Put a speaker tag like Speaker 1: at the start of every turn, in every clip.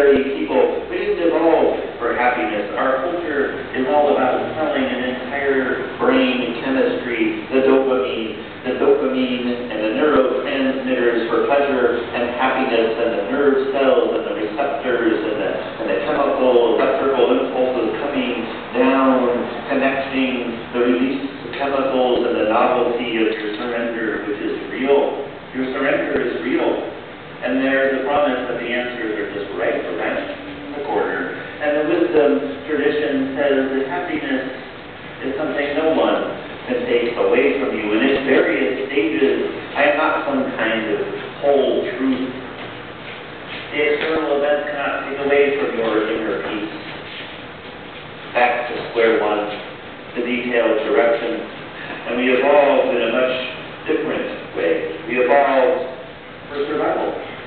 Speaker 1: ordinary people. We didn't evolve for happiness. Our culture is all about selling an entire brain chemistry, the dopamine and the neurotransmitters for pleasure and happiness, and the nerve cells and the receptors and the chemical, electrical impulses coming down, connecting the release of chemicals and the novelty of your surrender, which is real. Your surrender is real. And there's a promise that the answers are just right around the corner. And the wisdom tradition says that happiness is something no one can take away from you. In its various stages, I am not some kind of whole truth. The external events cannot take away from your inner peace. Back to square one, the detailed direction. And we evolved in a much different way. We evolved for survival.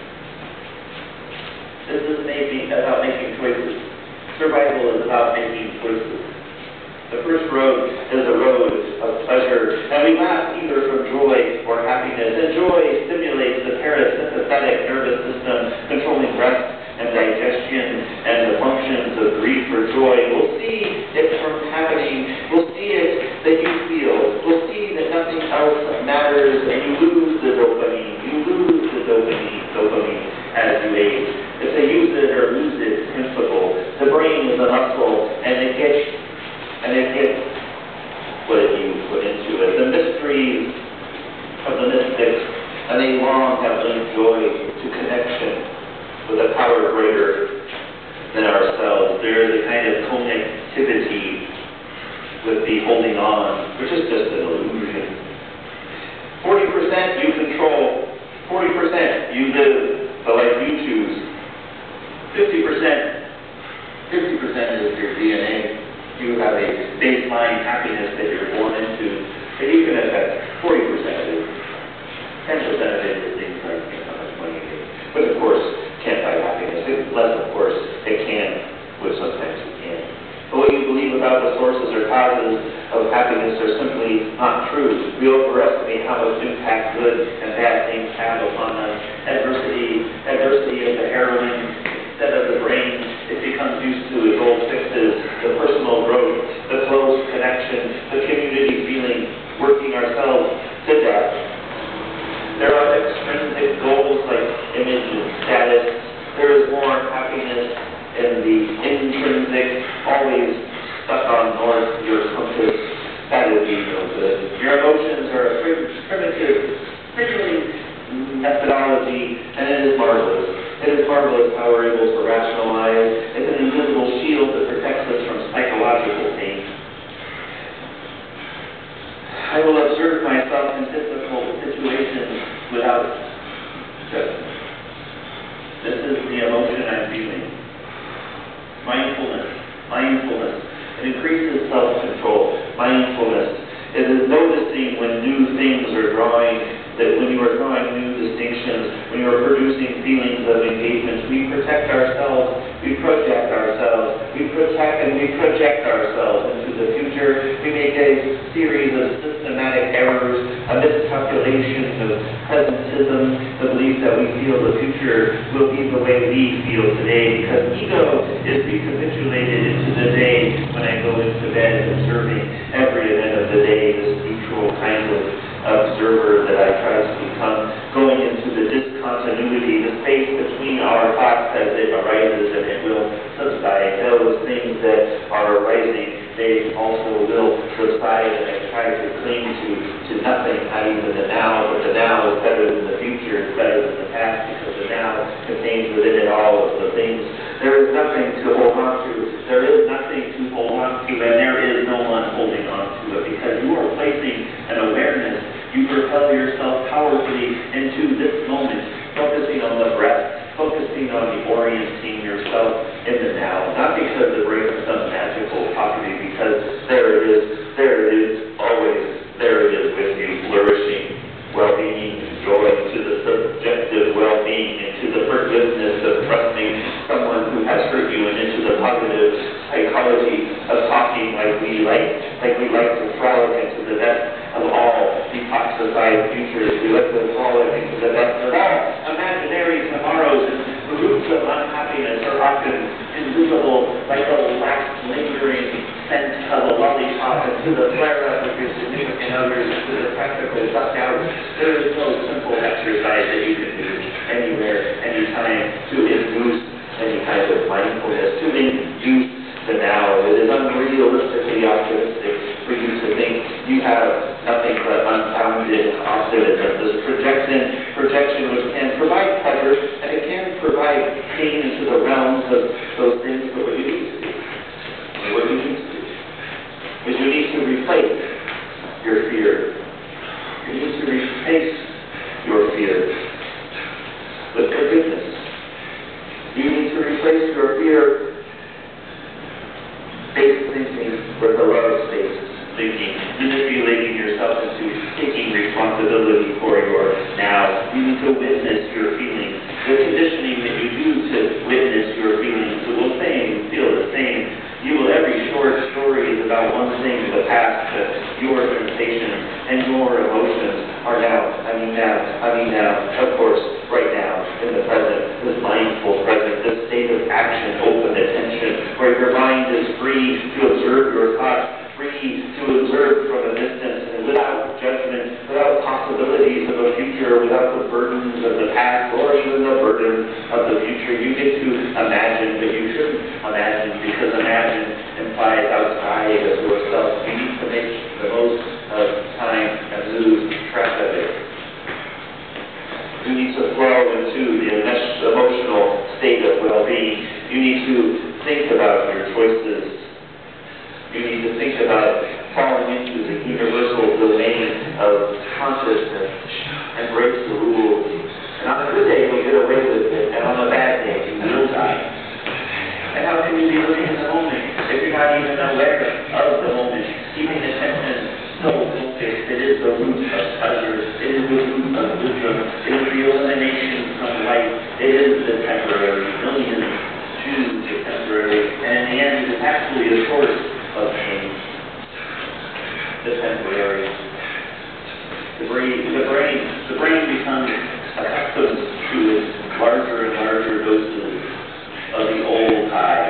Speaker 1: This is about making choices. Survival is about making choices. The first road is a road of pleasure, and we laugh either from joy or happiness. And joy stimulates the parasympathetic nervous system, controlling rest and digestion and the functions of grief or joy. We'll see it from happening. We'll see it that you feel. We'll see that nothing else matters, and you lose the dopamine. You lose the dopamine as you age. It's a use it or lose it principle. The brain is a muscle, and it gets what you put into it. The mysteries of the mystics, and they long have linked joy to connection with a power greater than ourselves. There is a kind of connectivity with the holding on, which is just an illusion. 40% you control, 40% you live the life you choose. 50% is your DNA. You have a baseline happiness that you're born into, and you can affect 40% of it. 10% of it is things like how much money you make. But of course, can't buy happiness. Less, of course, it can, but sometimes it can. But what you believe about the sources or causes of happiness are simply not true. We overestimate how much impact good and bad things have upon us. Adversity is the heroine. Instead of the brain, it becomes used to its old fixes, the personal growth, the close connection, the community feeling, working ourselves to death. There are extrinsic goals like image and status. There is more happiness in the intrinsic, always stuck on north, your compass. That would be no good. Your emotions are a primitive methodology, and it is marvelous. It is marvelous how we're able to rationalize. It's an invisible shield that protects us from psychological pain. I will observe myself in difficult situations without judgment. This is the emotion I'm feeling. Mindfulness. It increases self-control. Mindfulness. It is noticing when new things are drawing, that when you are drawing new distinctions, when you are producing feelings of engagement, we protect ourselves, we project ourselves, we protect and we project ourselves into the future. We make a series of systematic errors, a miscalculation of presentism, the belief that we feel the future will be the way we feel today, because ego is recapitulated into the day when I go into bed observing every event of the day, this neutral kind of observer that I try to become, going into the discontinuity, the space between our thoughts as it arises and it will subside. Those things that are arising, they also will subside, and I try to cling to nothing, not even the now, but the now is better than the future, it's better than the past, because the now contains within it all of the things. There is nothing to hold on to. There is nothing to hold on to, and there is no one holding on to it, because you are placing an awareness. You propel yourself powerfully into this moment, focusing on the breath, focusing on the orienting yourself in the now, not because it brings some magical property, because there it is, always, there it is with you, flourishing, well-being, joy, to the subjective well-being, into the forgiveness of trusting someone who has hurt you, and into the positive psychology of talking like we like to frolic into the best of all detoxified futures. We like to frolic into the best of all imaginary tomorrows, and The roots of unhappiness are often invisible, like the last lingering scent of a lollipop, and to the flare-up of your significant others, and to the practical duck-out. There is no simple exercise that you can do anywhere, anytime, to induce any kind of mindfulness, to induce the now. It is unrealistically optimistic for you to think you have nothing but unfounded optimism. This projection which can provide pleasure, and it can provide pain into the realms of those things, but what you need to do, what you need to do, is you need to replace your fear. You need to replace your fear with forgiveness. You need to replace your fear-based thinking with a love-based thinking, manipulating yourself into taking responsibility for your now. You need to witness your feelings. The conditioning that you do to witness your feelings will say you feel the same. Every short story is about one thing, the past, your sensations and your emotions are now, of course, right now, in the present, this mindful present, this state of action, open attention, where your mind is free to observe your thoughts, free to observe from a distance, and without judgment, without possibilities of a future, without the burdens of the past, or even the burden of the future. You get to imagine, but you shouldn't imagine, because imagine implies outside of yourself. You need to make the most of time and lose track of it. You need to flow into the emotional state of well-being. You need to think about your choices. You need to think about falling into the universal domain of consciousness and break the rules. And on a good day, you'll get away with it, and on a bad day, you will die. And how can you be living in the moment if you're not even aware of the moment? Keeping attention so focused, it is the root of pleasure, it is the root of wisdom, it is the elimination from life, it is the temporary. Millions choose the temporary, and in the end, it's actually a source of pain. The temporary. The brain becomes accustomed to its larger and larger doses of the old high.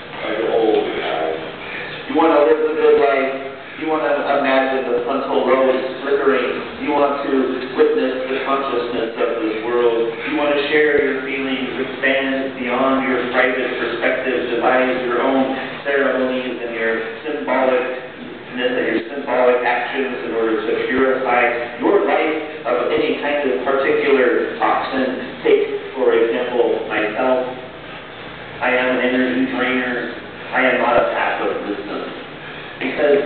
Speaker 1: You want to live a good life. You want to imagine the frontal lobes flickering. You want to witness the consciousness of this world. You want to share your feelings, expand beyond your private perspective, devise your own ceremonies and your symbolic actions in order to purify your life of any kind of particular toxin. Take, for example, myself. I am an energy drainer. I am not a path of wisdom. Because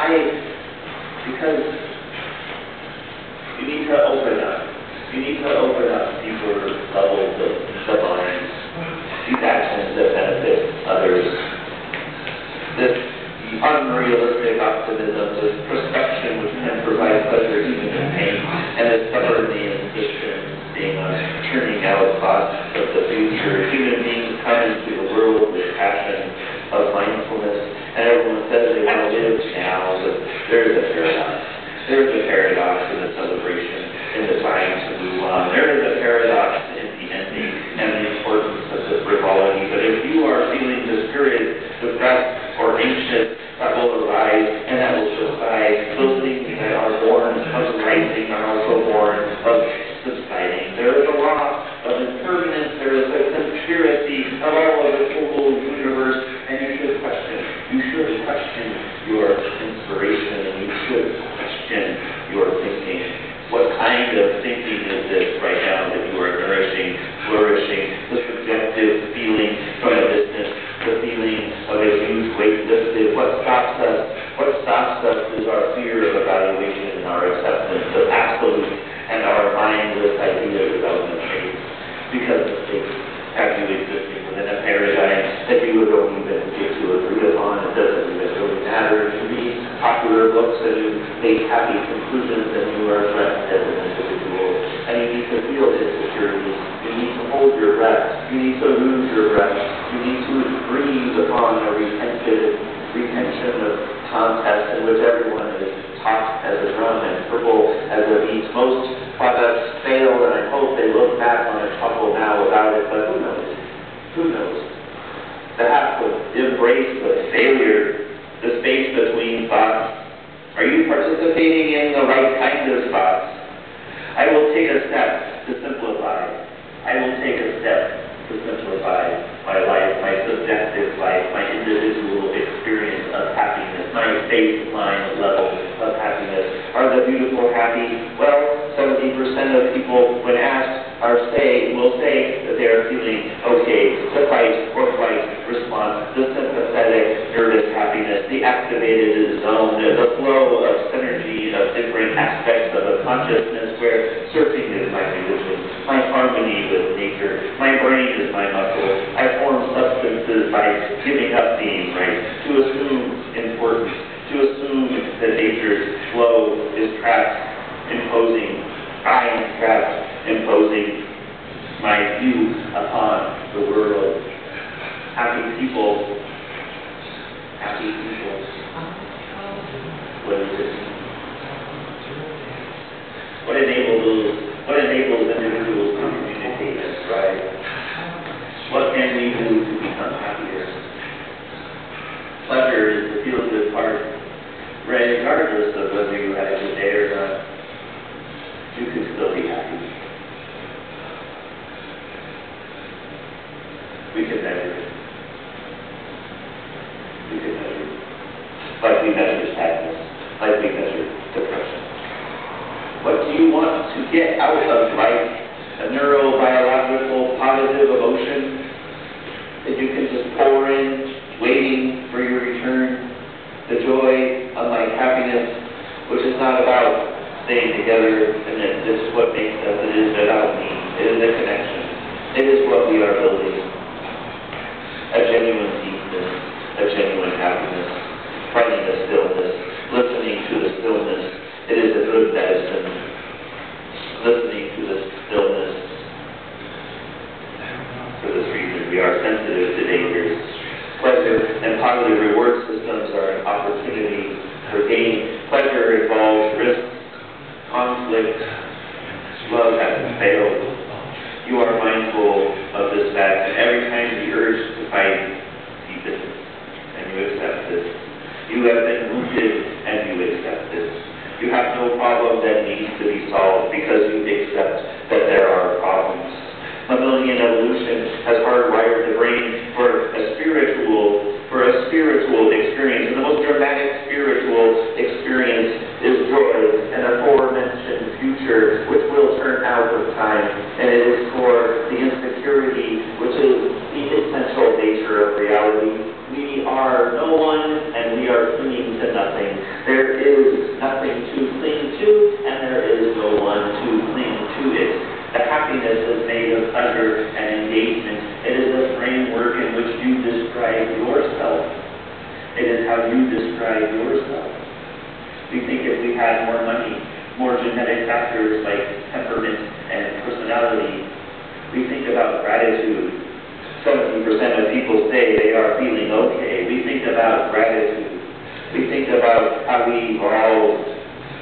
Speaker 1: you need to open up. You need to open up deeper levels of the mind. These actions that benefit others. This unrealistic optimism, this perception which can provide pleasure even in pain, and this stubbornly insisting on turning out thoughts of the future. Human beings come into the world with passion of mindfulness, and everyone says they want to live now, but there is a paradox. There is a paradox in the celebration, in the time to move on. There is a paradox in the ending and the importance of the frivolity. But if you are feeling discouraged, depressed, or anxious, that will arise and that will subside. Those things that are born of rising are also born of subsiding. There is a law of impermanence. There is a conspiracy of all of the whole universe, and you should question your inspiration, and you should question your thinking. What kind of thinking is this right now that you are nourishing, flourishing? The subjective feeling from a distance, the feeling of a huge weight lifted. What stops us? What stops us is our fear of evaluation and our acceptance of absolute and our mindless ideas about mistakes. Because mistakes have you existing within a paradigm that you don't even get to agree upon. It doesn't even really matter. You read popular books and you make happy conclusions, and you are threatened as an individual. And you need to feel insecurity. You need to hold your breath. You need to lose your breath. You need to breathe upon a retention of contest in which everyone is taut as a drum and purple as a beat. Most products fail, and I hope they look back on a couple now about it, but who knows? Who knows? To have to embrace the failure, the space between thoughts. Are you participating in the right kind of thoughts? I will take a step to simplify. I will take a step to simplify my life, my subjective life, my individual experience of happiness, my baseline level of happiness. Are the beautiful happy? Well, 70% of people, when asked, will say that they are feeling okay. The fight or flight response, the sympathetic nervous happiness, the activated zone, the flow of synergy of different aspects of a consciousness where surfing is my religion, my harmony with nature, my brain is my muscle. I form substances by giving up being right, to assume importance, to assume that nature's flow is trapped, imposing. I am trapped, imposing my view upon the world. Happy people. What is it? What enables individuals to communicate and thrive? What can we do to become happier? Pleasure is the feel-good part, regardless of whether you had a good day or not. You can still be happy. We can measure it. We can measure it. Like we measure sadness. Like we measure depression. What do you want to get out of life? A neurobiological positive emotion that you can just pour in, waiting for your return. The joy, unlike happiness, which is not about staying together, and that this is what makes us. It is about me. It is a connection. It is what we are building. A genuine deepness, a genuine happiness, finding the stillness, listening to the stillness. It is a good medicine. Listening to the stillness. For this reason, we are sensitive to dangers. Pleasure and positive reward systems are an opportunity for gain. Pleasure involves risk, conflict. Love hasn't failed. You are mindful of this fact, and every time the urge to fight deepens, and you accept this. You have been wounded, and you accept this. You have no problem that needs to be solved because you accept that there are problems. Mammalian evolution has hardwired the brain for a spiritual experience, and the most dramatic spiritual experience is joy, an aforementioned future which will turn out with time, and it is for the insecurity which is the essential nature of reality. We are no one, and we are clinging to nothing. There is nothing to cling to, and there is no one to cling to it. The happiness is made of pleasure and engagement. It is a framework in which you describe yourself. It is how you describe yourself. We think if we had more money, more genetic factors like temperament and personality, we think about gratitude. 70% of people say they are feeling okay. We think about gratitude. We think about how we evolved.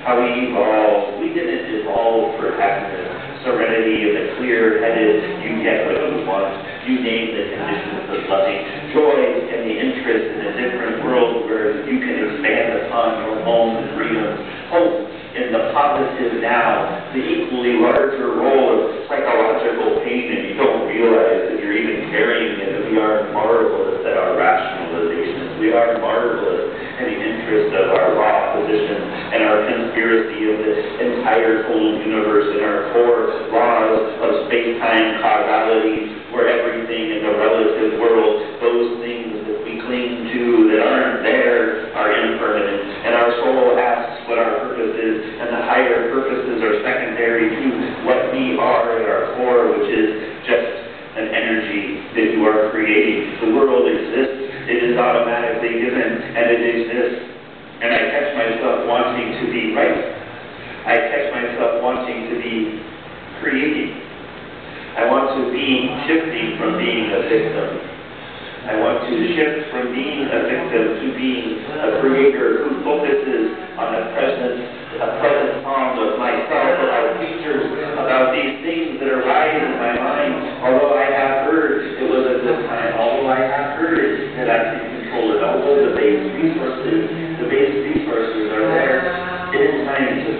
Speaker 1: We didn't evolve for happiness. Serenity and the clear-headed, you get what you want. You name the conditions of loving. Joy and the interest in a different world where you can expand upon your home and freedom. Hope in the positive now, the equally larger role of psychological pain, and you don't realize that you're even carrying it. We are marvelous at our rationalizations. We are marvelous in the interest of our raw position and our conspiracy of the entire total universe and our core laws of space-time causality, where everything in the relative world, those things that we cling to that aren't there, are impermanent. And our soul asks what our purpose is, and the higher purposes are secondary to what we are at our core, which is just an energy that you are creating. The world exists. It is automatically given, and it exists. And I catch myself wanting to be right. I catch myself wanting to be creating. I want to be shifting from being a victim. I want to shift from being a victim to being a creator who focuses on a present song of myself, about features, about these things that arise in my mind. Although I have heard it was a good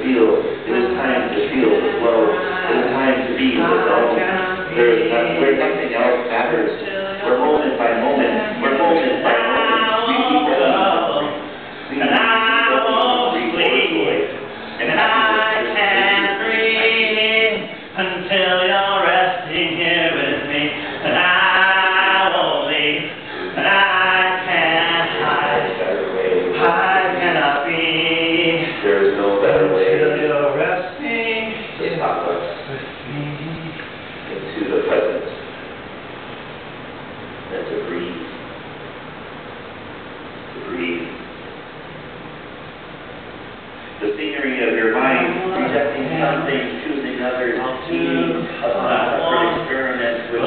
Speaker 1: feel. It is time to feel the flow. It is time to be the zone. Where nothing else matters. Where moment by moment, we keep going. And I won't sleep, and I can't breathe until you're resting here with me. And I won't leave, and I can't hide. I cannot be. There is no better way
Speaker 2: until you're resting
Speaker 1: to stop us into the present than to breathe. To breathe. The scenery of your mind, rejecting some things, choosing others, keen upon a separate experiment which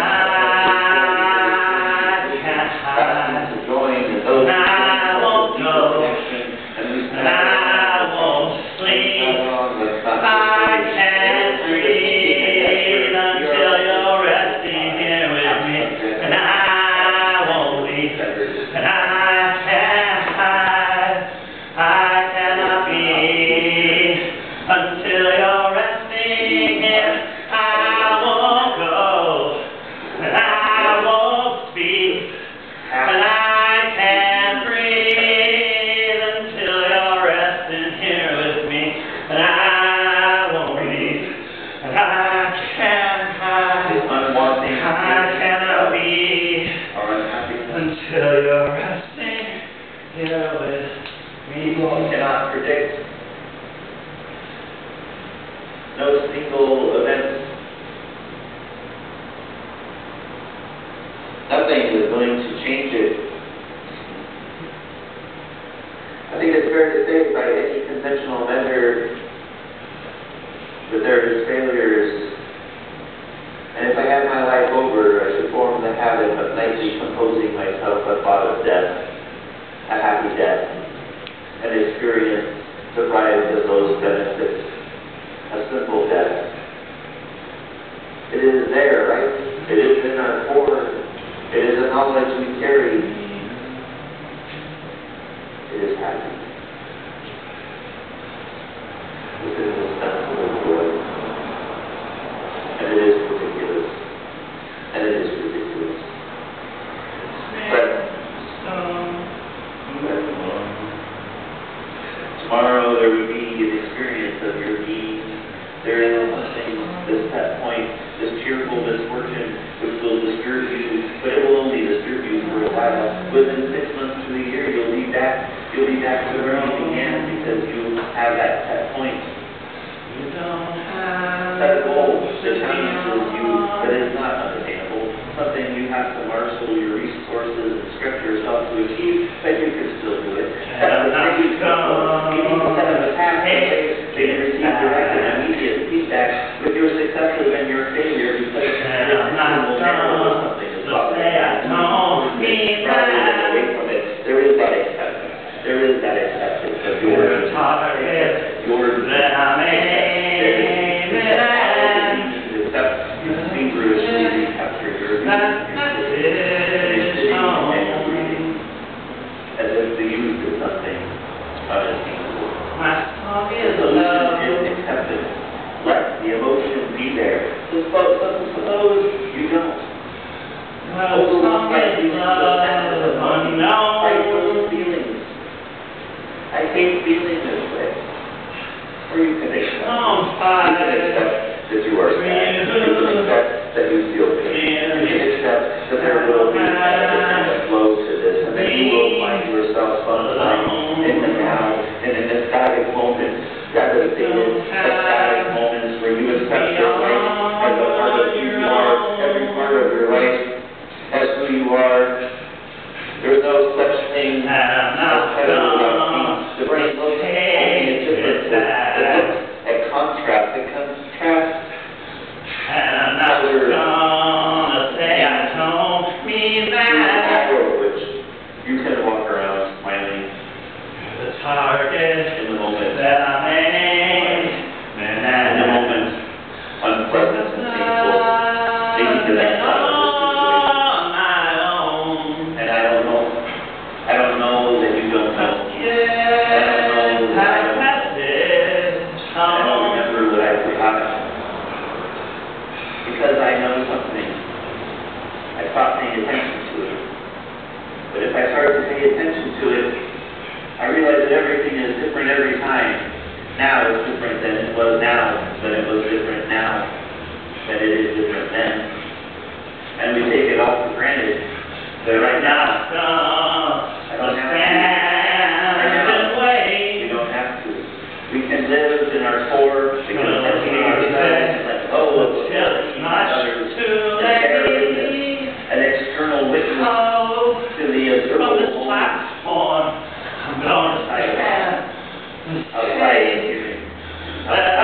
Speaker 1: happens to join in those connection, and we
Speaker 2: won't sleep. I can't breathe until you're resting here with me. And I won't leave, and I can't hide. I cannot be until you're resting here. I won't go, and I won't speak, and I can't breathe until you're resting here with me. And I won't leave, and I can't hide. I cannot be until you're resting here with me.
Speaker 1: People cannot predict. No single event. Nothing is going to change it. I think it's fair to say by any conventional measure that there is failures. And if I had my life over, I should form the habit of nightly composing myself a thought of death, a happy death, an experience deprived of those benefits, a simple death. It is there, right? It is in our core. It is a knowledge we carry. It is happy. It is a sensible joy. And it is ridiculous. And it is ridiculous. But tomorrow there will be an experience of your being. There is something, this set point, this cheerful misfortune, which will disturb you, but it will only disturb you for a while. Within 6 months to a year, you'll be back to where you began because you have that set point. Set a goal that challenges you, but is not unattainable. Something you have to marshal your resources and stretch yourself to achieve, but you can still do it. That's the thing. You need to set up a task so you receive direct and immediate feedback with your successes and your failure because something is away from it. There is that acceptance. There is that acceptance of your target, your feverishly recapture your as if the youth is something unattainable. The solution is acceptance. Let the emotion be there. Suppose you don't. Fight those feelings. I hate feeling this way. Or you can accept. That you are sad. You can accept that you feel pain. You can accept that there will be a flow to this, and that you will find yourself sometime in the now and in the static moments, devastated, static moments where you accept your life as a part of who you are, every part of your life as who you are. There's no such thing as heaven without peace. The brain looks only at differences. It looks at contrast. It contrasts.
Speaker 2: And I'm not gonna say I don't mean that.
Speaker 1: Which you can walk around smiling.
Speaker 2: The target
Speaker 1: in the moment
Speaker 2: that I made.
Speaker 1: In the moment, unpleasant and painful. Maybe to that side of the situation. And I don't know that you don't know. now is different than it was now, than it was different now, than it is different then. And we take it all for granted, that right now, I don't have to. Right now, we don't have to. We can live in our core, we can live in ourselves, and let go of others, and carry an external witness to the observable
Speaker 2: platform, I'm gonna stand.
Speaker 1: outside of you.